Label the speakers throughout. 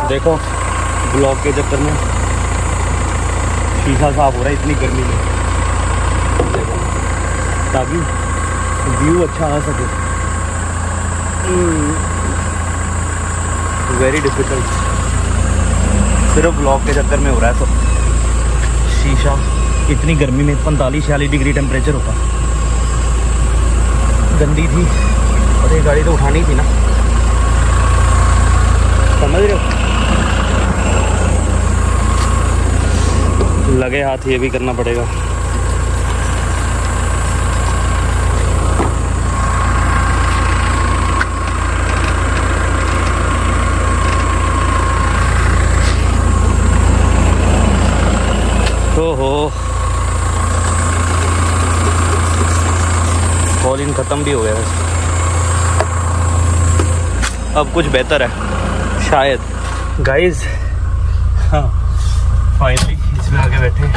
Speaker 1: देखो ब्लॉक के चक्कर में शीशा साफ हो रहा है इतनी गर्मी में, ताकि व्यू अच्छा आ सके। वेरी डिफिकल्ट, सिर्फ ब्लॉक के चक्कर में हो रहा है सब। शीशा इतनी गर्मी में 45-46 डिग्री टेम्परेचर होगा। गंदी थी और ये गाड़ी तो उठानी थी ना, समझ रहे हो। लगे हाथ ये भी करना पड़ेगा। ओहो, कॉलिंग ख़त्म भी हो गया वैसे। अब कुछ बेहतर है शायद। गाइस हाँ फाइनली इसमें आके बैठे,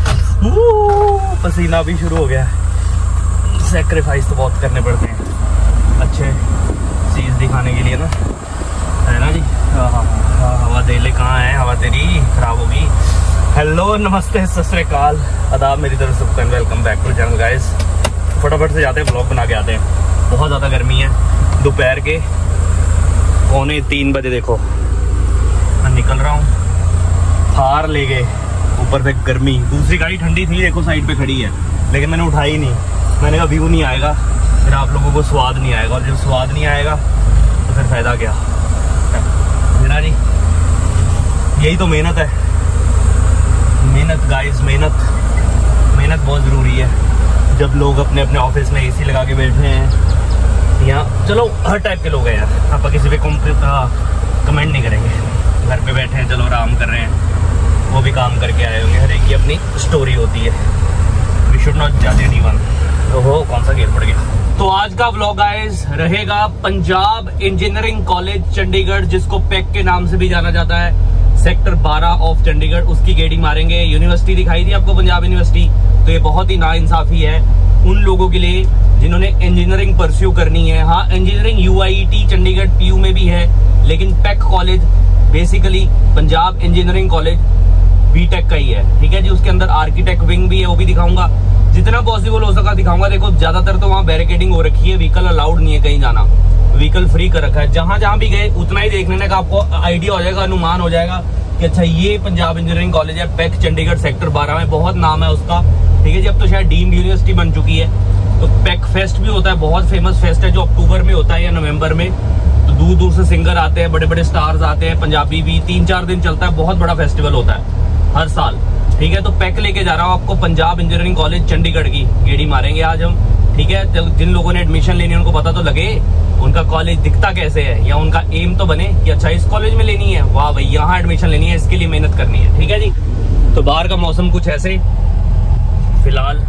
Speaker 1: पसीना भी शुरू हो गया। सेक्रीफाइस तो बहुत करने पड़ते हैं अच्छे चीज़ दिखाने के लिए ना, है ना जी। हाँ हाँ हाँ, हवा दे ले, कहाँ है हवा तेरी, खराब होगी। हेलो नमस्ते सत श्री अकाल आदाब, मेरी तरफ से welcome back to channel guys. फटाफट से जाते हैं, ब्लॉग बना के आते हैं। बहुत ज़्यादा गर्मी है, दोपहर के 2:45 बजे देखो मैं निकल रहा हूँ। थार ले गए, ऊपर से गर्मी, दूसरी गाड़ी ठंडी थी देखो साइड पे खड़ी है, लेकिन मैंने उठाई नहीं। मैंने कहा व्यू नहीं आएगा, फिर आप लोगों को स्वाद नहीं आएगा, और जब स्वाद नहीं आएगा तो फिर फ़ायदा क्या, है ना जी। यही तो मेहनत है, मेहनत गाइस, मेहनत बहुत ज़रूरी है। जब लोग अपने अपने ऑफिस में एसी लगा के बैठे हैं, यहाँ चलो हर टाइप के लोग हैं यार, आप किसी पे कमेंट नहीं करेंगे। घर पे बैठे हैं, चलो आराम कर रहे हैं, वो भी काम करके आए होंगे, हर एक की अपनी स्टोरी होती है। वी शुड नॉट जज एनीवन। ओहो, कौन सा गेयर पड़ गया। तो आज का व्लॉग गाइस रहेगा पंजाब इंजीनियरिंग कॉलेज चंडीगढ़, जिसको पैक के नाम से भी जाना जाता है, सेक्टर 12 ऑफ चंडीगढ़। उसकी गेड़ी मारेंगे। यूनिवर्सिटी दिखाई थी आपको, पंजाब यूनिवर्सिटी, तो ये बहुत ही नाइंसाफी है उन लोगों के लिए जिन्होंने इंजीनियरिंग परस्यू करनी है। हाँ, इंजीनियरिंग UIT चंडीगढ़ PU में भी है, लेकिन PEC college basically Punjab engineering college BTech का ही है, ठीक है जी। उसके अंदर आर्किटेक्ट विंग भी है, वो भी दिखाऊंगा, जितना पॉसिबल हो सका दिखाऊंगा। देखो ज्यादातर तो वहाँ बैरिकेडिंग हो रखी है, व्हीकल अलाउड नहीं है कहीं जाना, व्हीकल फ्री कर रखा है। जहां जहां भी गए उतना ही देख लेने का आपको आइडिया हो जाएगा, अनुमान हो जाएगा कि अच्छा ये पंजाब इंजीनियरिंग कॉलेज है, पैक चंडीगढ़ सेक्टर 12 में, बहुत नाम है उसका, ठीक है जी। अब तो शायद डीम्ड यूनिवर्सिटी बन चुकी है। तो पैक फेस्ट भी होता है, बहुत फेमस फेस्ट है, जो अक्टूबर में होता है या नवंबर में। तो दूर दूर से सिंगर आते हैं, बड़े बड़े स्टार्स आते हैं, पंजाबी भी। 3-4 दिन चलता है, बहुत बड़ा फेस्टिवल होता है हर साल, ठीक है। तो पैक लेके जा रहा हूँ आपको, पंजाब इंजीनियरिंग कॉलेज चंडीगढ़ की गेड़ी मारेंगे आज हम, ठीक है। जिन लोगों ने एडमिशन लेनी है उनको पता तो लगे उनका कॉलेज दिखता कैसे है, या उनका एम तो बने कि अच्छा इस कॉलेज में लेनी है, वाह भाई यहाँ एडमिशन लेनी है, इसके लिए मेहनत करनी है, ठीक है जी। तो बाहर का मौसम कुछ ऐसे, फिलहाल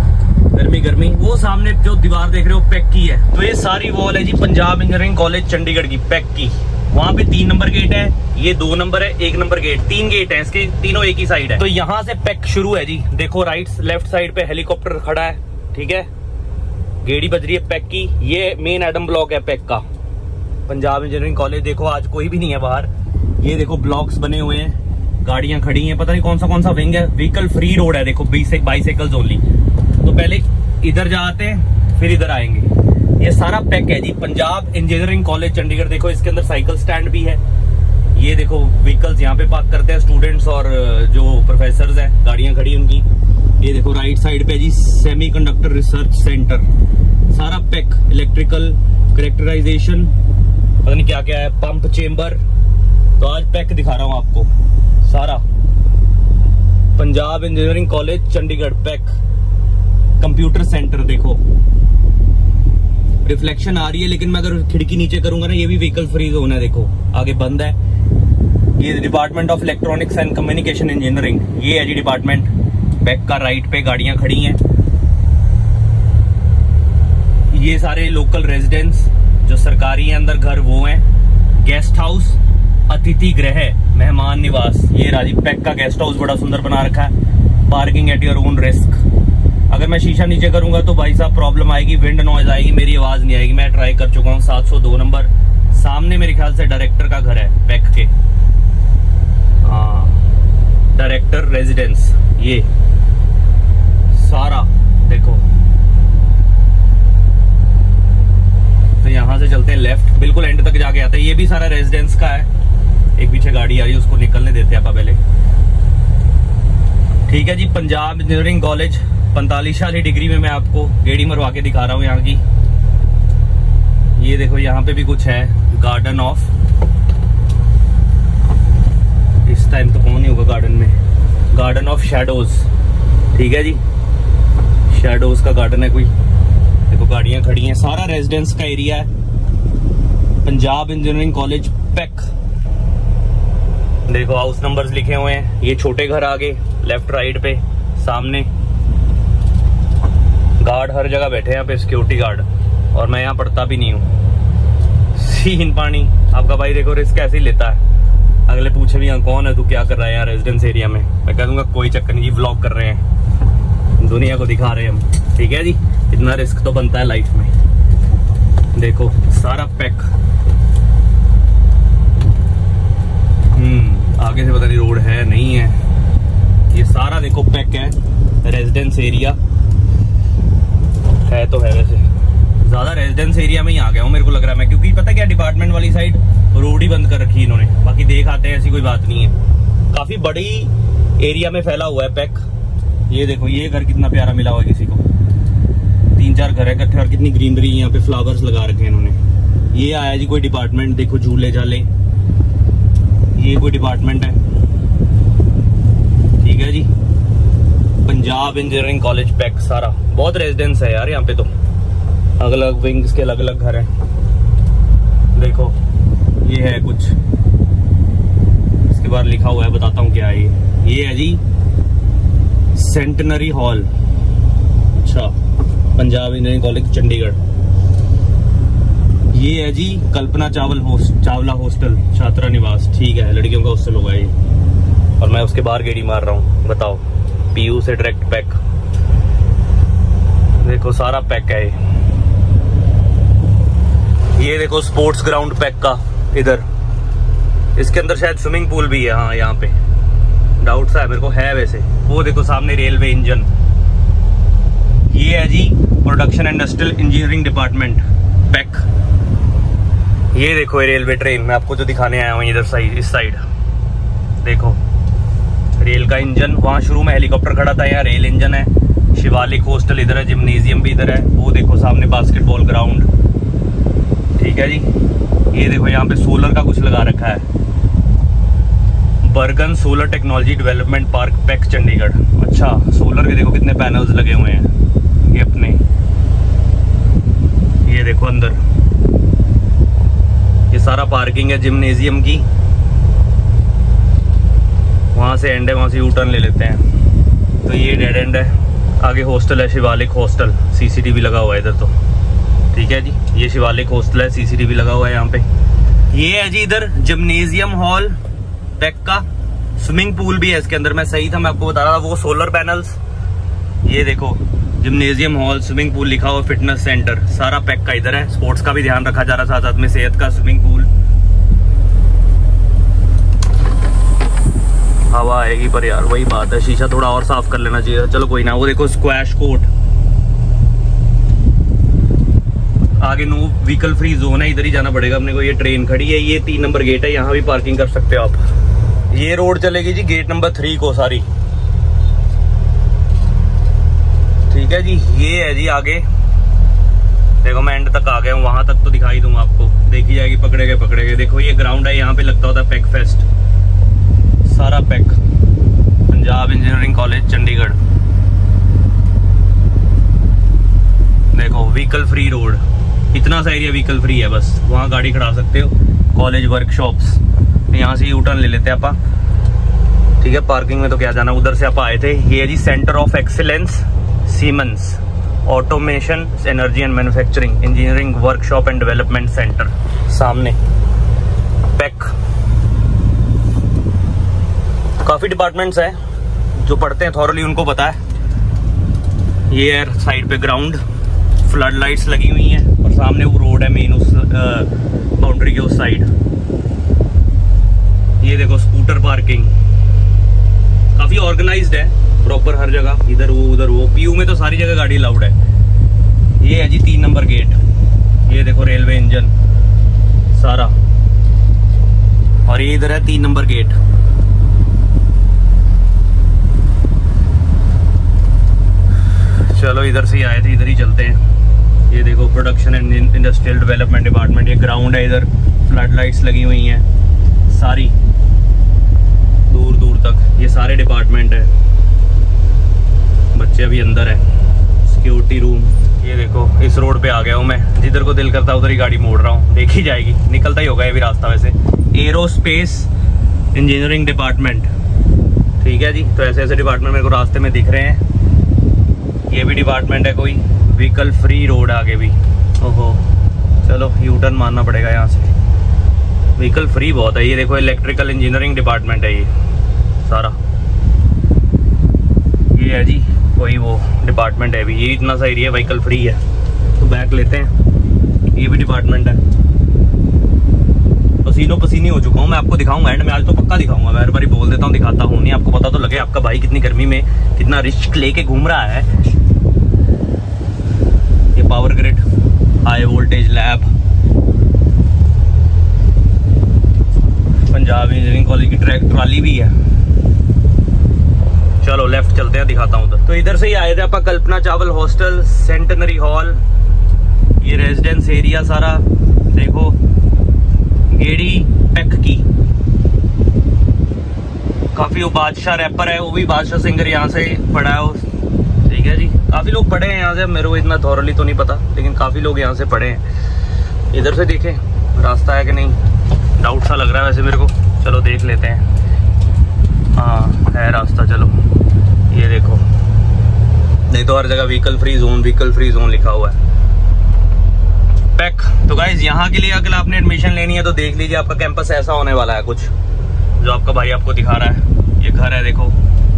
Speaker 1: गर्मी। वो सामने जो दीवार देख रहे हो पैक की है, तो ये सारी वॉल है जी पंजाब इंजीनियरिंग कॉलेज चंडीगढ़ की, पैक की। वहाँ पे 3 नंबर गेट है, ये 2 नंबर है, 1 नंबर गेट, 3 गेट है इसके, तीनों एक ही साइड है। तो यहाँ से पैक शुरू है जी। देखो लेफ्ट साइड पे हेलीकॉप्टर खड़ा है, ठीक है, गेड़ी बज रही है पैक की। ये मेन एडम ब्लॉक है पैक का, पंजाब इंजीनियरिंग कॉलेज। देखो आज कोई भी नहीं है बाहर, ये देखो ब्लॉक्स बने हुए हैं, गाड़ियां खड़ी हैं, पता नहीं कौन सा विंग है। व्हीकल फ्री रोड है, देखो बाइसाइकिल्स ओनली। तो पहले इधर जाते हैं, फिर इधर आएंगे। ये सारा पैक है जी पंजाब इंजीनियरिंग कॉलेज चंडीगढ़। देखो इसके अंदर साइकिल स्टैंड भी है, ये देखो व्हीकल्स यहाँ पे पार्क करते हैं स्टूडेंट्स और जो प्रोफेसर्स हैं, गाड़ियां खड़ी उनकी। ये देखो राइट साइड पे जी सेमीकंडक्टर रिसर्च सेंटर, सारा पैक, इलेक्ट्रिकल कैरेक्टराइजेशन, पता नहीं क्या क्या है, पंप चेंबर। तो आज पैक दिखा रहा हूँ आपको सारा, Punjab engineering college Chandigarh PEC. Computer centre देखो, रिफ्लेक्शन आ रही है, लेकिन मैं अगर खिड़की नीचे करूंगा ना, ये भी व्हीकल फ्री जोन है, देखो आगे बंद है। ये department of electronics and communication engineering, ये है जी डिपार्टमेंट। पैक का राइट पे गाड़ियां खड़ी हैं। ये सारे लोकल रेजिडेंट्स जो सरकारी है अंदर घर, वो हैं। गेस्ट हाउस, अतिथि गृह, मेहमान निवास, ये राजी पैक का गेस्ट हाउस बड़ा सुंदर बना रखा है। Parking at your own risk. अगर मैं शीशा नीचे करूंगा तो भाई साहब प्रॉब्लम आएगी, विंड नॉइज आएगी, मेरी आवाज नहीं आएगी। मैं ट्राई कर चुका हूँ। 702 नंबर, सामने मेरे ख्याल से डायरेक्टर का घर है पैक के, हाँ, डायरेक्टर रेजिडेंस, ये सारा देखो। तो यहाँ से चलते हैं लेफ्ट, बिल्कुल एंड तक जाके आते हैं। ये भी सारा रेजिडेंस का है। एक पीछे गाड़ी आ रही है, उसको निकलने देते हैं आप पहले। ठीक है जी, पंजाब इंजीनियरिंग कॉलेज 45 डिग्री में मैं आपको गेड़ी मरवा के दिखा रहा हूँ यहाँ की। ये देखो, यहाँ पे भी कुछ है, गार्डन ऑफ, इस टाइम तो कौन नहीं होगा गार्डन में, गार्डन ऑफ शैडोज। ठीक है जी, शैडोज का गार्डन है कोई। देखो गाड़ियां खड़ी हैं, सारा रेजिडेंस का एरिया है। Punjab engineering college PEC. देखो हाउस नंबर्स लिखे हुए हैं। ये छोटे घर आगे लेफ्ट राइट पे, सामने गार्ड हर जगह बैठे हैं यहाँ पे, सिक्योरिटी गार्ड। और मैं यहाँ पढ़ता भी नहीं हूँ। सीन पानी आपका भाई देखो रिस्क ऐसे ही लेता है। अगले पूछे भी यहाँ कौन है तू, क्या कर रहा है यहाँ रेजिडेंस एरिया में, मैं कह दूंगा कोई चक्कर नहीं जी, व्लॉग कर रहे हैं, दुनिया को दिखा रहे हैं हम। ठीक है जी, इतना रिस्क तो बनता है लाइफ में। देखो सारा पैक। आगे से पता नहीं रोड है नहीं है। ये सारा देखो पैक है, रेजिडेंस एरिया है तो है। वैसे ज्यादा रेजिडेंस एरिया में ही आ गया हूँ मेरे को लग रहा है मैं, क्योंकि पता क्या डिपार्टमेंट वाली साइड रोड ही बंद कर रखी है इन्होंने। बाकी देख आते हैं, ऐसी कोई बात नहीं है। काफी बड़ी एरिया में फैला हुआ है पैक। ये देखो, ये घर कितना प्यारा मिला हुआ है किसी को। 3-4 घर है इकट्ठे और कितनी ग्रीनरी, यहाँ पे फ्लावर्स लगा रखे हैं इन्होंने। ये आया जी कोई डिपार्टमेंट, देखो झूले झाले, ये कोई डिपार्टमेंट है। ठीक है जी, पंजाब इंजीनियरिंग कॉलेज पैक सारा। बहुत रेजिडेंस है यार यहाँ पे तो, अलग अलग विंग्स के अलग अलग घर हैं। देखो ये है कुछ, इसके बाद लिखा हुआ है, बताता हूँ क्या है ये है जी सेंटनरी हॉल। अच्छा, पंजाब इंजीनियरिंग कॉलेज चंडीगढ़। ये है जी कल्पना चावला हॉस्टल छात्रा निवास। ठीक है, लड़कियों का हॉस्टल होगा ये। और मैं उसके बाहर गेड़ी मार रहा हूँ, बताओ। पीयू से डायरेक्ट पैक। देखो सारा पैक है ये देखो स्पोर्ट्स ग्राउंड पैक का इधर। इसके अंदर शायद स्विमिंग पूल भी है। हाँ, यहाँ पे डाउट सा है मेरे को, है वैसे। वो देखो सामने रेलवे इंजन। ये है जी production industrial engineering department PEC. ये देखो ये रेलवे ट्रेन, मैं आपको जो दिखाने आया हूँ इधर साइड, इस साइड देखो रेल का इंजन। वहाँ शुरू में हेलीकॉप्टर खड़ा था, यहाँ रेल इंजन है। शिवालिक हॉस्टल इधर है, जिम्नेजियम भी इधर है। वो देखो सामने बास्केटबॉल ग्राउंड। ठीक है जी, ये देखो यहाँ पे सोलर का कुछ लगा रखा है, बर्गन solar technology development park PEC Chandigarh. अच्छा, सोलर के देखो कितने पैनल्स लगे हुए हैं ये अपने। ये देखो अंदर ये सारा पार्किंग है जिम्नेजियम की। वहां से एंड है, वहां से यू टर्न ले लेते हैं। तो ये डेड एंड है। आगे हॉस्टल है शिवालिक हॉस्टल, सीसीटीवी लगा हुआ है इधर तो। ठीक है जी, ये शिवालिक हॉस्टल है, सीसीटीवी लगा हुआ है यहाँ पे। ये है जी इधर जिम्नेजियम हॉल पैक का। स्विमिंग पूल भी है इसके अंदर, मैं सही था, मैं आपको बता रहा था। वो सोलर पैनल्स। ये देखो जिम्नेजियम हॉल, स्विमिंग पूल लिखा हुआ, फिटनेस सेंटर, सारा पैक का इधर है। स्पोर्ट्स का भी ध्यान रखा जा रहा है, साथ साथ में सेहत का, स्विमिंग पूल। हवा आएगी पर यार वही बात है, शीशा थोड़ा और साफ कर लेना चाहिए। चलो कोई ना। वो देखो स्क्वैश कोर्ट, आगे नो व्हीकल फ्री जोन है, इधर ही जाना पड़ेगा अपने को। ये ट्रेन खड़ी है, ये 3 नंबर गेट है, यहाँ भी पार्किंग कर सकते हो आप। ये रोड चलेगी जी गेट नंबर 3 को सारी। ठीक है जी, ये है जी आगे देखो, मैं एंड तक आ गया हूँ, वहां तक तो दिखाई दूंगा आपको, देखी जाएगी। पकड़े गए। देखो ये ग्राउंड है, यहाँ पे लगता होता है पैक फेस्ट। सारा PEC, Punjab engineering college Chandigarh. देखो व्हीकल फ्री रोड, इतना सा एरिया व्हीकल फ्री है, बस वहाँ गाड़ी खड़ा सकते हो। कॉलेज वर्कशॉप्स, यहाँ से यू टर्न ले लेते हैं आप। ठीक है, पार्किंग में तो क्या जाना, उधर से आप आए थे। ये है जी centre of excellence Siemens automation energy and manufacturing engineering workshop and development centre, सामने पैक। काफी डिपार्टमेंट्स हैं, जो पढ़ते हैं थॉरली उनको पता है। ये है साइड पे ग्राउंड, फ्लड लाइट्स लगी हुई हैं, और सामने वो रोड है मेन, उस बाउंड्री के उस साइड। ये देखो स्कूल स्कूटर पार्किंग काफ़ी ऑर्गेनाइज्ड है, प्रॉपर हर जगह, इधर वो उधर वो। पीयू में तो सारी जगह गाड़ी अलाउड है। ये है जी 3 नंबर गेट, ये देखो रेलवे इंजन सारा, और ये इधर है 3 नंबर गेट। चलो इधर से ही आए थे, इधर ही चलते हैं। ये देखो production and industrial development department, ये ग्राउंड है, इधर फ्लड लाइट्स लगी हुई हैं सारी दूर दूर तक, ये सारे डिपार्टमेंट है। बच्चे अभी अंदर है, सिक्योरिटी रूम। ये देखो इस रोड पे आ गया हूँ मैं, जिधर को दिल करता है उधर ही गाड़ी मोड़ रहा हूँ, देखी जाएगी, निकलता ही होगा ये भी रास्ता। वैसे एरोस्पेस इंजीनियरिंग डिपार्टमेंट, ठीक है जी। तो ऐसे ऐसे डिपार्टमेंट मेरे को रास्ते में दिख रहे हैं। ये भी डिपार्टमेंट है कोई, व्हीकल फ्री रोड आगे भी। ओहो, चलो यू टर्न मारना पड़ेगा यहाँ से, व्हीकल फ्री बहुत है। ये देखो इलेक्ट्रिकल इंजीनियरिंग डिपार्टमेंट है ये सारा, ये है जी कोई वो डिपार्टमेंट है भी। ये इतना सा एरिया व्हीकल फ्री है, तो बैक लेते हैं। ये भी डिपार्टमेंट है। पसीनो पसीनी हो चुका हूँ मैं, आपको दिखाऊंगा एंड में, आज तो पक्का दिखाऊंगा। मैं हर बार बोल देता हूँ दिखाता हूँ नहीं, आपको पता तो लगे आपका भाई कितनी गर्मी में कितना रिस्क लेके घूम रहा है। ये power grid, high voltage lab, Punjab engineering college की ट्रैक ट्राली भी है। चलो लेफ्ट चलते हैं, दिखाता हूँ उधर। तो इधर से ही आए थे आप Kalpana Chawla hostel, centenary hall, ये रेजिडेंस एरिया सारा देखो, गेड़ी पैक की। काफी वो बादशाह रैपर है, वो भी बादशाह सिंगर यहाँ से पढ़ा है, ठीक है जी। काफी लोग पढ़े हैं यहाँ से, मेरे को इतना थॉरली तो नहीं पता, लेकिन काफी लोग यहाँ से पढ़े हैं। इधर से देखें रास्ता है कि नहीं, डाउट सा लग रहा है वैसे मेरे को, चलो देख लेते हैं। हाँ है रास्ता, चलो ये देखो, नहीं तो हर जगह व्हीकल फ्री जोन लिखा हुआ है पैक। तो गाइज यहाँ के लिए अगर आपने एडमिशन लेनी है तो देख लीजिए, आपका कैंपस ऐसा होने वाला है कुछ, जो आपका भाई आपको दिखा रहा है। ये घर है देखो,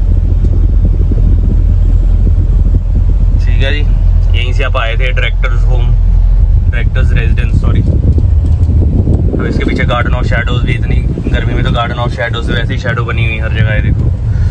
Speaker 1: ठीक है जी। यहीं से आप आए थे, डायरेक्टर्स रेजिडेंस सॉरी। तो इसके पीछे गार्डन ऑफ शैडोज भी, इतनी गर्मी में तो गार्डन ऑफ शैडोज वैसे ही शैडो बनी हुई हर जगह है देखो।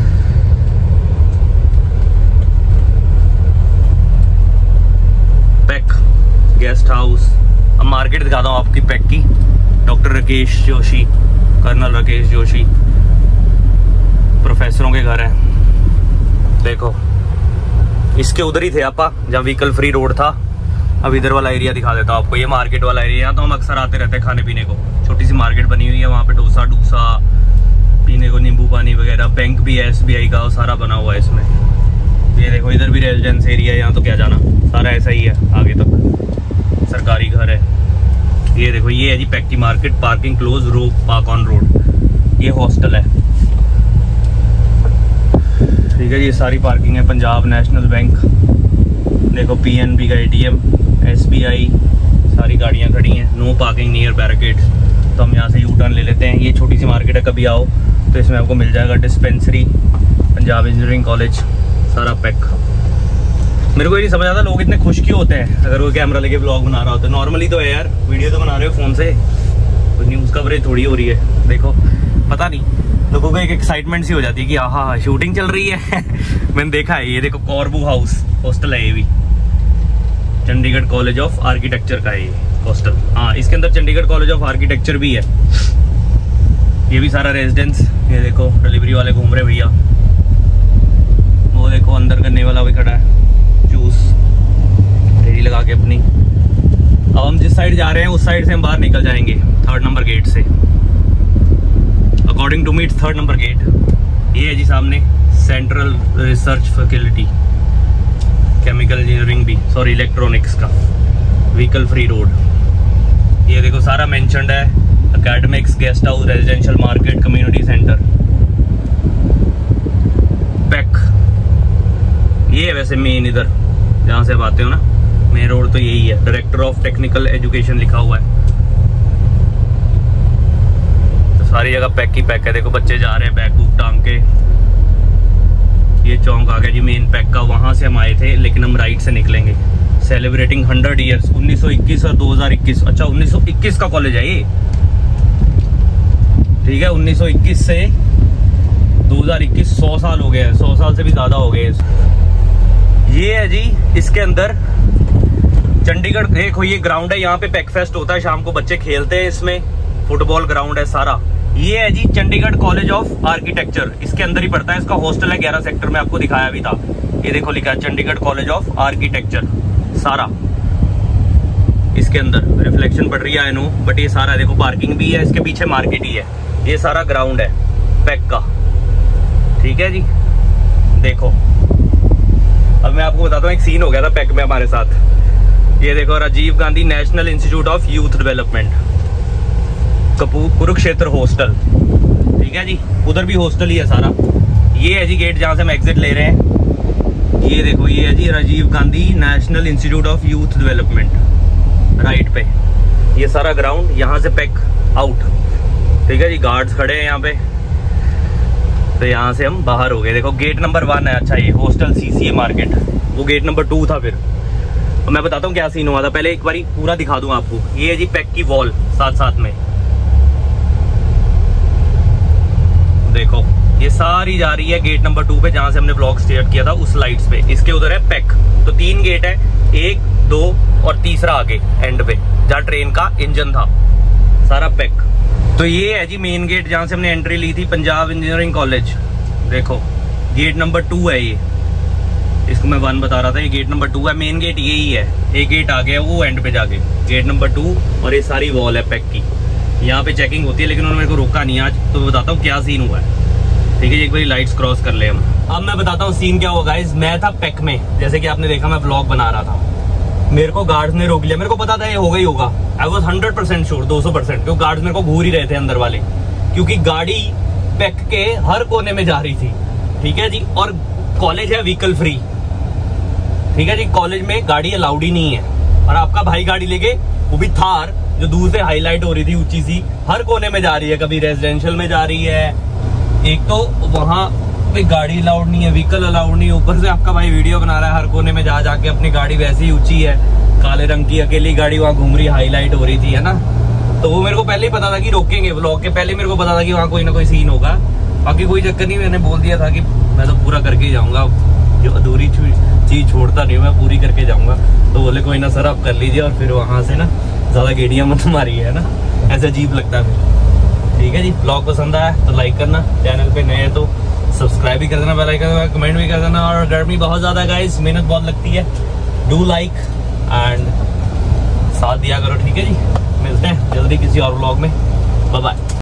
Speaker 1: PEC guest house. अब मार्केट दिखाता हूँ आपकी पैक की। डॉक्टर राकेश जोशी, कर्नल राकेश जोशी, प्रोफेसरों के घर है देखो। इसके उधर ही थे आप जहाँ व्हीकल फ्री रोड था। अब इधर वाला एरिया दिखा देता हूँ आपको, ये मार्केट वाला एरिया। तो हम अक्सर आते रहते हैं खाने पीने को, छोटी सी मार्केट बनी हुई है वहाँ पे, डोसा पीने को, नींबू पानी वगैरह। बैंक भी है SBI का, सारा बना हुआ है इसमें। ये देखो इधर भी रेजिडेंस एरिया है, यहाँ तो क्या जाना, सारा ऐसा ही है आगे तक, सरकारी घर है। ये देखो ये है जी पैक की market, parking close, row park on road. ये हॉस्टल है, ठीक है। ये सारी पार्किंग है, पंजाब नेशनल बैंक देखो, PNB का ATM, SBI, सारी गाड़ियाँ खड़ी हैं। No parking near barricades. तो हम यहाँ से यू टर्न ले लेते हैं। ये छोटी सी मार्केट है, कभी आओ तो इसमें आपको मिल जाएगा डिस्पेंसरी, पंजाब इंजीनियरिंग कॉलेज, सारा पैक। मेरे को ये नहीं समझ आता लोग इतने खुश क्यों होते हैं अगर वो कैमरा लेके ब्लॉग बना रहा होता है। नॉर्मली तो है यार, वीडियो तो बना रहे हो फ़ोन से, कोई न्यूज़ कवरेज थोड़ी हो रही है। देखो पता नहीं, लोगों को एक एक्साइटमेंट सी हो जाती है कि हाँ शूटिंग चल रही है। मैंने देखा है, ये देखो कॉर्बू हाउस हॉस्टल है, ये भी चंडीगढ़ कॉलेज ऑफ आर्किटेक्चर का है ये हॉस्टल। हाँ इसके अंदर चंडीगढ़ कॉलेज ऑफ आर्किटेक्चर भी है। ये भी सारा रेजिडेंस। ये देखो डिलीवरी वाले घूम रहे भैया, वो देखो अंदर करने वाला भी खड़ा है, जूस रेडी लगा के अपनी। अब हम जिस साइड जा रहे हैं उस साइड से हम बाहर निकल जाएंगे 3rd नंबर गेट से, according to me 3rd number gate. ये है जी सामने central research facility, chemical engineering भी, सॉरी इलेक्ट्रॉनिक्स का, व्हीकल फ्री रोड। ये देखो सारा मेंशन्ड है, academics, guest house, residential market, community centre, PEC. ये है वैसे मेन, इधर जहाँ से आप आते हो ना, मेन रोड तो यही है। डायरेक्टर ऑफ टेक्निकल एजुकेशन लिखा हुआ है। तो सारी जगह पैक ही पैक है। देखो बच्चे जा रहे हैं बैग बुक टांग के। ये चौंक आ गया जी मेन पैक का, वहां से हम आए थे, लेकिन हम राइट से निकलेंगे। सेलिब्रेटिंग 100 ईयर्स 1921 और 2021। अच्छा 1921 का कॉलेज है ये, ठीक है। 1921 से 2021 100 साल हो गए हैं, 100 साल से भी ज़्यादा हो गए। ये है जी इसके अंदर चंडीगढ़। देखो ये ग्राउंड है, यहाँ पे पैक फेस्ट होता है, शाम को बच्चे खेलते हैं इसमें, फुटबॉल ग्राउंड है सारा। ये है जी चंडीगढ़ कॉलेज ऑफ आर्किटेक्चर, इसके अंदर ही पड़ता है, इसका हॉस्टल है 11 सेक्टर में, आपको दिखाया भी था। ये देखो लिखा है चंडीगढ़ कॉलेज ऑफ आर्किटेक्चर, सारा इसके अंदर। रिफ्लेक्शन पड़ रही है आई नो, बट ये सारा देखो, पार्किंग भी है, इसके पीछे मार्केट ही है, ये सारा ग्राउंड है पैक का, ठीक है जी। देखो अब मैं आपको बताता हूँ, एक सीन हो गया था पैक में हमारे साथ। ये देखो Rajiv Gandhi national institute of youth development, Kurukshetra hostel, ठीक है जी, उधर भी हॉस्टल ही है सारा। ये है जी गेट जहाँ से हम एग्जिट ले रहे हैं। ये देखो ये है जी Rajiv Gandhi national institute of youth development, right पे ये सारा ग्राउंड, यहाँ से पैक आउट, ठीक है जी। गार्ड्स खड़े हैं यहाँ पे, तो यहाँ से हम बाहर हो गए। देखो गेट नंबर 1 है, अच्छा ये हॉस्टल CCA मार्केट, वो गेट नंबर 2 था। फिर मैं बताता हूँ क्या सीन हुआ था, पहले एक बार पूरा दिखा दूं आपको। ये है जी पैक की वॉल, साथ साथ में देखो ये सारी जा रही है गेट नंबर 2 पे, जहां से हमने ब्लॉग स्टार्ट किया था उस लाइट्स पे। इसके उधर है पैक, तो 3 गेट है, 1, 2 और तीसरा आगे एंड पे जहाँ ट्रेन का इंजन था, सारा पैक। तो ये है जी मेन गेट जहां से हमने एंट्री ली थी, पंजाब इंजीनियरिंग कॉलेज। देखो गेट नंबर 2 है ये, इसको मैं 1 बता रहा था, ये गेट नंबर 2 है। मेन गेट यही है, एक गेट आ गया वो एंड पे जाके, गेट नंबर 2। और ये सारी वॉल है पैक की, यहाँ पे चेकिंग होती है, लेकिन उन्होंने मेरे को रोका नहीं आज, तो मैं बताता हूँ क्या सीन हुआ है, ठीक है जी। एक बार लाइट्स क्रॉस कर ले हम। अब मैं बताता हूँ सीन क्या हुआ गाइस। मैं था पैक में, जैसे कि आपने देखा मैं ब्लॉग बना रहा था, मेरे को गार्ड्स ने रोक लिया। मेरे को पता था ये होगा ही होगा, आई वॉज 100% श्योर, 200%, क्योंकि गार्ड्स मेरे को घूर ही रहे थे अंदर वाले, क्योंकि गाड़ी पैक के हर कोने में जा रही थी, ठीक है जी। और कॉलेज है व्हीकल फ्री, ठीक है जी, कॉलेज में गाड़ी अलाउड ही नहीं है। और आपका भाई गाड़ी लेके, वो भी थार, जो दूर से हाईलाइट हो रही थी ऊंची सी, हर कोने में जा रही है, कभी रेजिडेंशियल में जा रही है, एक तो वहां पे गाड़ी अलाउड नहीं है, व्हीकल अलाउड नहीं है, ऊपर से आपका भाई वीडियो बना रहा है हर कोने में जा जाके, अपनी गाड़ी वैसे ही ऊंची है, काले रंग की अकेली गाड़ी वहां घूम रही, हाईलाइट हो रही थी, है ना। तो वो मेरे को पहले ही पता था कि रोकेंगे, व्लॉग के पहले मेरे को पता था कि वहाँ कोई ना कोई सीन होगा। बाकी कोई चक्कर नहीं, मैंने बोल दिया था कि मैं तो पूरा करके ही जाऊंगा, जो अधूरी चीज छोड़ता नहीं हूँ, मैं पूरी करके जाऊंगा। तो बोले कोई ना सर आप कर लीजिए, और फिर वहां से ना ज्यादा गेड़ियां मत मारी है ना, ऐसा अजीब लगता है फिर, ठीक है जी। ब्लॉग पसंद आया तो लाइक करना, चैनल पे नए हैं तो सब्सक्राइब भी कर देना, बेल आइकन कमेंट भी कर देना। और गर्मी बहुत ज्यादा है गाइस, मेहनत बहुत लगती है, डू लाइक एंड साथ दिया करो, ठीक है जी। मिलते हैं जल्दी किसी और ब्लॉग में, बाय बाय।